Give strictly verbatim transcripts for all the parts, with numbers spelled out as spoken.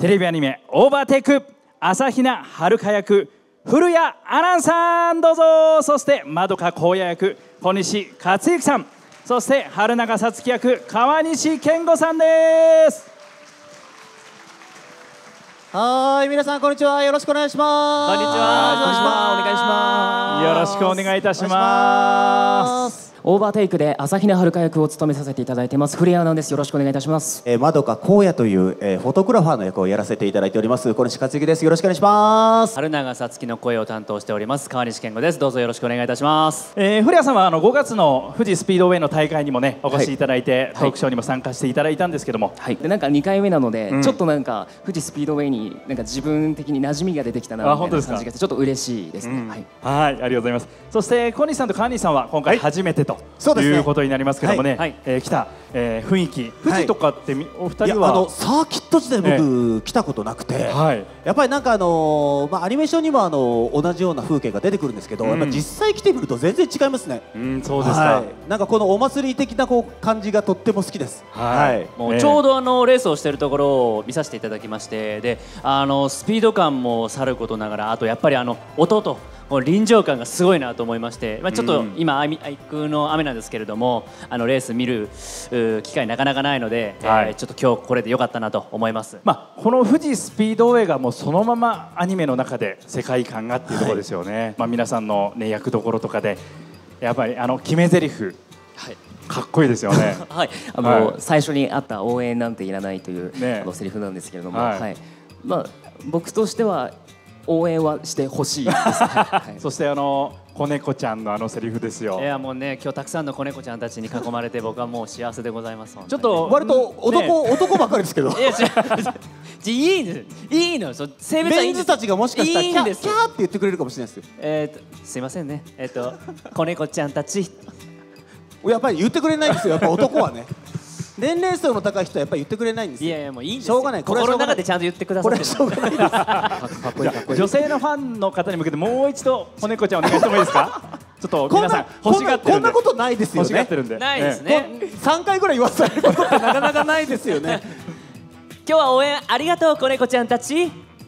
テレビアニメオーバーテイク朝比奈遥役古谷アナウンサーどうぞ。そしてまどか荒野役小西克幸さん、そして春永さつき役川西健吾さんです。 はい、皆さんこんにちは、よろしくお願いします。 こんにちは、お願いします。 よろしくお願いいたします。 オーバーテイクで朝比奈遥役を務めさせていただいてます古谷アナウンサーです。よろしくお願いいたします。 えー、まどか荒野という、えー、フォトグラファーの役をやらせていただいております小西克幸です。よろしくお願いします。 春永さつきの声を担当しております川西健吾です。どうぞよろしくお願いいたします。 えー、古谷さんはあのごがつの富士スピードウェイの大会にもねお越しいただいて、はい、トークショーにも参加していただいたんですけども、 はい、でなんかにかいめなので、うん、ちょっとなんか富士スピードウェイになんか自分的に馴染みが出てきたなみたいな感じがしてちょっと嬉しいですね。うん、はい、 はい、ありがとうございます。そして小西さんと川西さんは今回初めてと、はい、いうことになりますけどもね、はい、えー、来た、えー、雰囲気富士とかってお二人は、 あのサーキット時代僕、えー、来たことなくて、はい、やっぱりなんかあのー、まあアニメーションにもあの同じような風景が出てくるんですけど、うん、やっぱ実際来てみると全然違いますね。 うん、そうですか。はい、 なんかこのお祭り的なこう感じがとっても好きです。 はい、はい、もうちょうどあのレースをしているところを見させていただきまして、であのスピード感もさることながら、あとやっぱりあの音と臨場感がすごいなと思いまして、まあ、ちょっと今あいくの雨なんですけれども、あのレース見る機会なかなかないので、はい、えー、ちょっと今日これで良かったなと思います。 まあ、この富士スピードウェイがもうそのままアニメの中で世界観がっていうところですよね。はい、まあ皆さんの、ね、役どころとかでやっぱりあの決め台詞、はい、かっこいいですよね。 はい、あの、はい、最初にあった応援なんていらないという、ね、あのセリフなんですけれども、はい、はい、まあ僕としては応援はしてほしいです。はい、 そしてあの子猫ちゃんのあのセリフですよ。 いやもうね、今日たくさんの子猫ちゃんたちに囲まれて僕はもう幸せでございます。 ちょっと割と男、ね、男ばっかりですけど。いや違ういいのいいの、性別はいいんです。 メンズたちがもしかしたらキャーキャーって言ってくれるかもしれないですよ。 えっとすいませんね、えっと子猫ちゃんたちやっぱり言ってくれないんですよ。やっぱ男はね。年齢層の高い人はやっぱり言ってくれないんですよ。 いやいやもういいんですよ。 しょうがない。 心の中でちゃんと言ってくださってる。 これはしょうがないです。かっこいいかっこいい。 女性のファンの方に向けてもう一度子猫ちゃんお願いしてもいいですか。ちょっと皆さん欲しがってるんで。 こんなことないですよね。 欲しがってるんで。 ないですね。 さんかいぐらい言わされることってなかなかないですよね。 今日は応援ありがとう子猫ちゃんたち。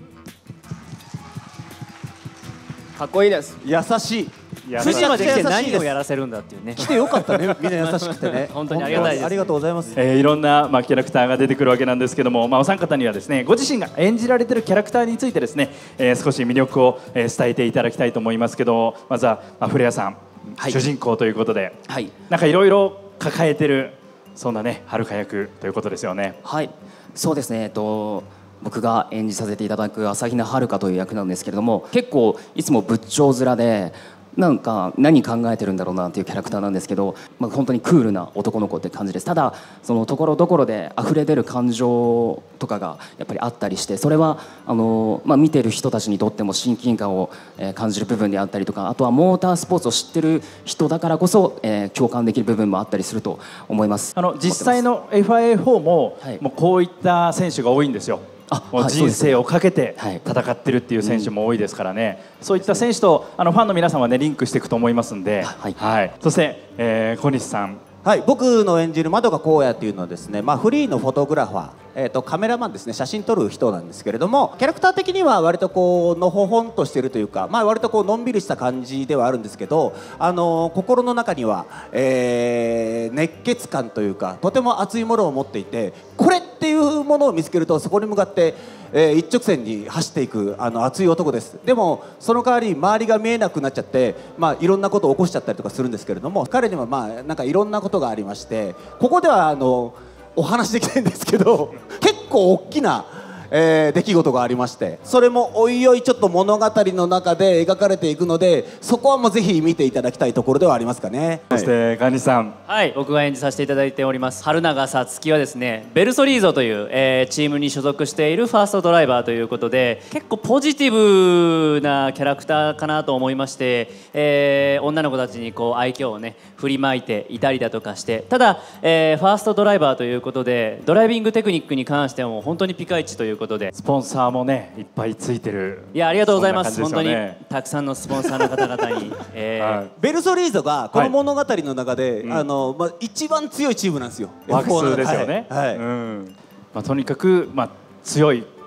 かっこいいです。 優しい。 富士まで来て何をやらせるんだっていうね。 来てよかったね、みんな優しくてね。 本当にありがたいです。 ありがとうございます。 えー、いろんな、まあ、キャラクターが出てくるわけなんですけども、まあ、お三方にはですねご自身が演じられているキャラクターについてですね、えー、少し魅力を、えー、伝えていただきたいと思いますけど、まずは、まあ、古谷さん、はい、主人公ということで、はい、なんかいろいろ抱えてるそんなね遥役ということですよね。 はい、そうですね。えっと僕が演じさせていただく朝比奈遥という役なんですけれども、結構いつも仏頂面でなんか何考えてるんだろうなっていうキャラクターなんですけど、まあ、本当にクールな男の子って感じです。ただそのところどころで溢れ出る感情とかがやっぱりあったりして、それはあの、まあ、見てる人たちにとっても親近感を、えー、感じる部分であったりとか、あとはモータースポーツを知ってる人だからこそ、えー、共感できる部分もあったりすると思います。 あの実際の エフアイエーフォー も、はい、もうこういった選手が多いんですよ。もう人生をかけて戦ってるっていう選手も多いですからね、そういった選手とあのファンの皆さんはねリンクしていくと思いますんで、はい、はい、そして、えー、小西さん。 はい、僕の演じるまどか荒野っていうのはですね、まあ、フリーのフォトグラファー、えー、とカメラマンですね、写真撮る人なんですけれども、キャラクター的には割とこうのほほんとしてるというか、まあ、割とこうのんびりした感じではあるんですけど、あのー、心の中には、えー、熱血感というかとても熱いものを持っていて、これっていうものを見つけるとそこに向かって、えー、一直線に走っていくあの熱い男です。でもその代わり周りが見えなくなっちゃって、まあ、いろんなことを起こしちゃったりとかするんですけれども、彼にはまあなんかいろんなことがありまして、ここではあのお話できないんですけど結構大きな、えー、出来事がありまして、それもおいおいちょっと物語の中で描かれていくので、そこはもうぜひ見ていただきたいところではありますかね。 そして川西さん。 はい、僕が演じさせていただいております春永さつきはですね、ベルソリーゾという、えー、チームに所属しているファーストドライバーということで、結構ポジティブなキャラクターかなと思いまして、えー、女の子たちにこう愛嬌をね振りまいていたりだとかして、ただ、えー、ファーストドライバーということでドライビングテクニックに関しても本当にピカイチということで、 スポンサーもねいっぱいついてる。 いやありがとうございます。本当にたくさんのスポンサーの方々に、えーはい、 ベルソリーゾがこの物語の中で、はい、あのまあ、一番強いチームなんですよ。 ワックスですよね。はい、はい、うん、まあ、とにかく、まあ、強いキ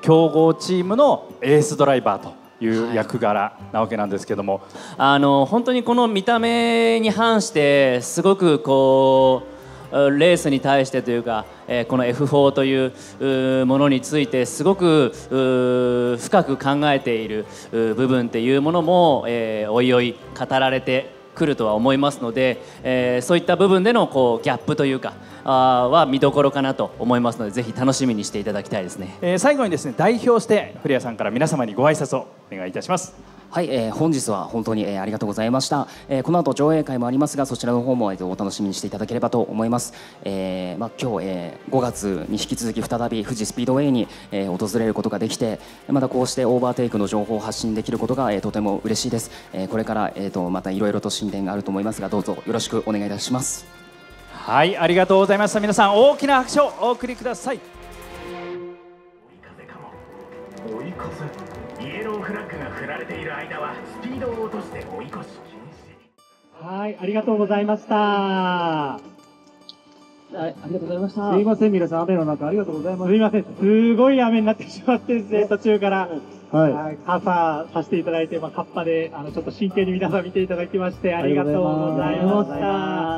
強豪チームのエースドライバーという役柄なわけなんですけども、 あの本当にこの見た目に反してすごくこうレースに対してというか、えー、この エフフォー というものについてすごく深く考えている部分っていうものも、えー、おいおい語られてくるとは思いますので、えー、そういった部分でのこうギャップというかあは見どころかなと思いますので、ぜひ楽しみにしていただきたいですね。 えー、最後にですね、代表して古谷さんから皆様にご挨拶をお願いいたします。 はい、えー、本日は本当に、えー、ありがとうございました、えー、この後上映会もありますが、そちらの方も、えー、お楽しみにしていただければと思います。えーまあ、今日、えー、ごがつに引き続き再び富士スピードウェイに、えー、訪れることができて、またこうしてオーバーテイクの情報を発信できることが、えー、とても嬉しいです。えー、これから、えー、とまたいろいろと進展があると思いますが、どうぞよろしくお願いいたします。 はい、ありがとうございました。皆さん大きな拍手をお送りください。 追い風。イエローフラッグが振られている間はスピードを落として追い越し禁止。 はい、ありがとうございました。 あありがとうございました。 すいません、皆さん雨の中ありがとうございます。すいません、すごい雨になってしまってですね、途中から、はい、傘させていただいて、まあ、カッパであのちょっと真剣に皆さん見ていただきましてありがとうございました。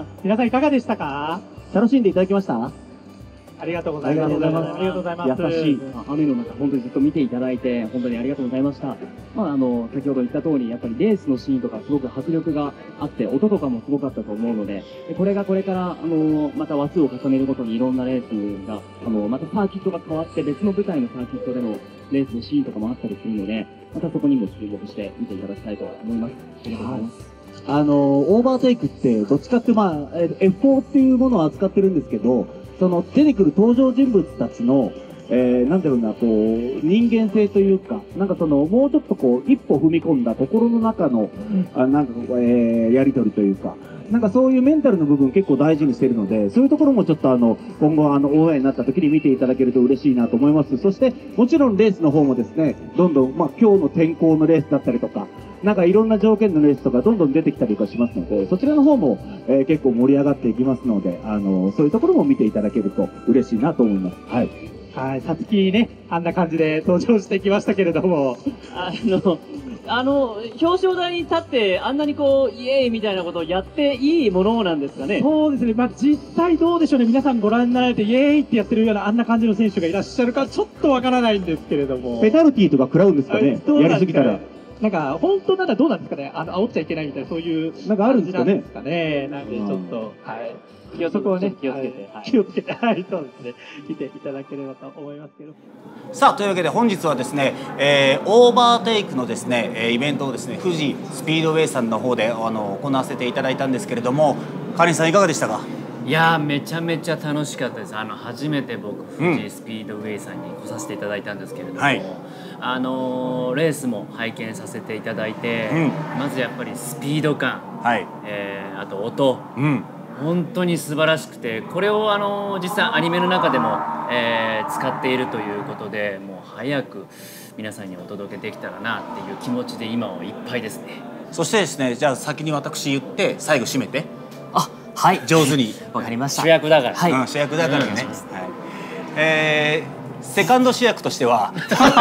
皆さんいかがでしたか？楽しんでいただきました？ありがとうございます。ありがとうございます。優しい雨の中、本当にずっと見ていただいて、本当にありがとうございました。まあ、あの、先ほど言った通り、やっぱりレースのシーンとかすごく迫力があって、音とかもすごかったと思うので、これがこれから、あの、また話数を重ねるごとにいろんなレースが、あの、またサーキットが変わって別の舞台のサーキットでのレースのシーンとかもあったりするので、またそこにも注目して見ていただきたいと思います。ありがとうございます。あの、オーバーテイクって、どっちかって、まあ、エフフォー っていうものを扱ってるんですけど、その出てくる登場人物たちの、えー、なんだろうな、こう、人間性というか、なんかその、もうちょっとこう、一歩踏み込んだ心の中の、あなんか、えー、やりとりというか、なんかそういうメンタルの部分結構大事にしてるので、そういうところもちょっとあの、今後あの、オンエアになった時に見ていただけると嬉しいなと思います。そして、もちろんレースの方もですね、どんどん、まあ今日の天候のレースだったりとか、なんかいろんな条件のレースとかどんどん出てきたりとかしますので、そちらの方も、えー、結構盛り上がっていきますので、あの、そういうところも見ていただけると嬉しいなと思います。はい。はい、さつきね、あんな感じで登場してきましたけれども、 あの、あの、表彰台に立って、あんなにこう、イエーイみたいなことをやっていいものなんですかね。 そうですね、まあ実際どうでしょうね、皆さんご覧になられて、イエーイってやってるような、あんな感じの選手がいらっしゃるか、ちょっとわからないんですけれども。ペナルティーとか食らうんですかね、やりすぎたら。なんか、本当なんかどうなんですかね、あの、煽っちゃいけないみたいな、そういう。なんかあるんですかね。なんで、なんでちょっと、はい。そこをね、気をつけて、はい、気をつけて、はい、そうですね、見ていただければと思いますけど。 さあ、というわけで本日はですね、えー、オーバーテイクのですね、イベントをですね、富士スピードウェイさんの方であの行わせていただいたんですけれども、かりんさんいかがでしたか？ いやー、めちゃめちゃ楽しかったです。あの初めて僕富士スピードウェイさんに来させていただいたんですけれども、はい、あのー、レースも拝見させていただいて、うん、まずやっぱりスピード感、はい、えー、あと音、うん、本当に素晴らしくて、これをあの実際アニメの中でも、えー、使っているということで、もう早く皆さんにお届けできたらなっていう気持ちで今はいっぱいですね。そしてですね、じゃあ先に私言って最後締めて。あ、はい、上手に。わかりました。主役だから。はい、うん、主役だからね。はい、えー、セカンド主役としては。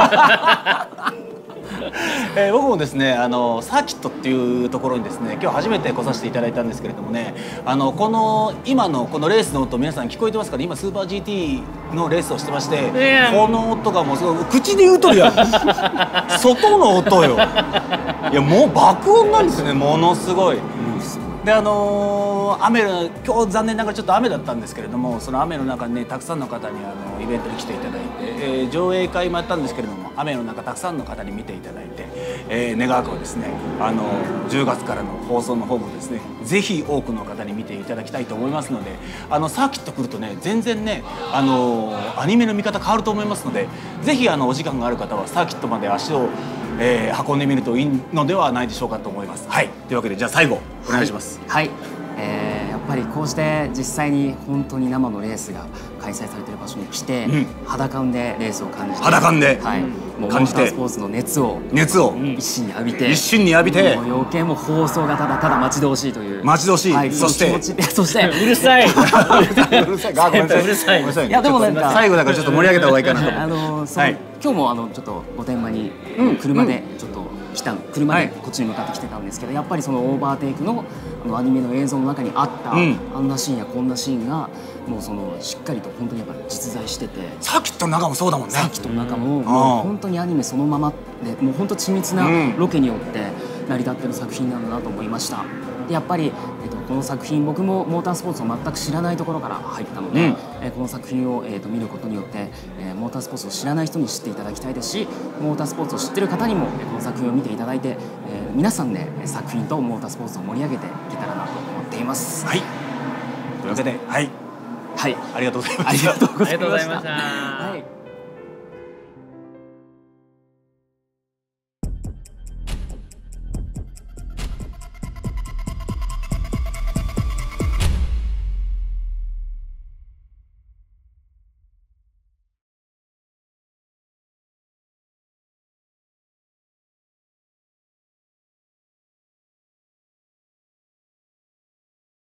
えー、僕もですね、あのサーキットっていうところにですね、今日初めて来させていただいたんですけれどもね、あのこの今のこのレースの音、皆さん聞こえてますかね。今スーパー ジーティー のレースをしてまして、この音がもうすごい口で言うとるやん。外の音よ。いや、もう爆音なんですね、ものすごい。で、あのー、雨の今日残念ながらちょっと雨だったんですけれども、その雨の中にね、たくさんの方にあのイベントに来ていただいて、えー、上映会もやったんですけれども、雨の中たくさんの方に見ていただいて、えー、願わくはですね、あのじゅうがつからの放送の方もですね、ぜひ多くの方に見ていただきたいと思いますので、あのサーキット来るとね、全然ね、あのー、アニメの見方変わると思いますので、ぜひあのお時間がある方はサーキットまで足をえー、運んでみるといいのではないでしょうかと思います。はい、というわけで、じゃあ最後お願いします。 はい、はい、えー、やっぱりこうして実際に本当に生のレースが開開催されている場所に来て、 うん、 肌感でレースを感じて、 肌感で、 はい、もうモータースポーツの熱を熱を一心に浴びて、 一心に浴びて、 もう余計もう放送がただただ待ち遠しいという、 待ち遠しい、はい、そしてそしてうるさい、うるさい、ごめんなさい、うるさい、ごめんなさい。 いやでもなんか最後だからちょっと盛り上げた方がいいかなと思って、 あのその、 はい、 今日もあのちょっと御殿場に車でちょっと来た、車でこっちに向かってきてたんですけど、やっぱりそのオーバーテイクのあのアニメの映像の中にあった、うん、あんなシーンやこんなシーンがもうそのしっかりと本当にやっぱり実在してて、 サーキットの中もそうだもんね。 サーキットの中ももう本当にアニメそのままで、もう本当緻密なロケによって成り立ってる作品なんだなと思いました。でやっぱり、えっと、この作品僕もモータースポーツを全く知らないところから入ったので、うん、えこの作品を、えー、と見ることによって、えー、モータースポーツを知らない人に知っていただきたいですし、モータースポーツを知ってる方にも、えー、この作品を見ていただいて、えー、皆さんで作品とモータースポーツを盛り上げていけたらなと思っています。 はい、というわけで、はい、 はい、 ありがとうございました。 ありがとうございました。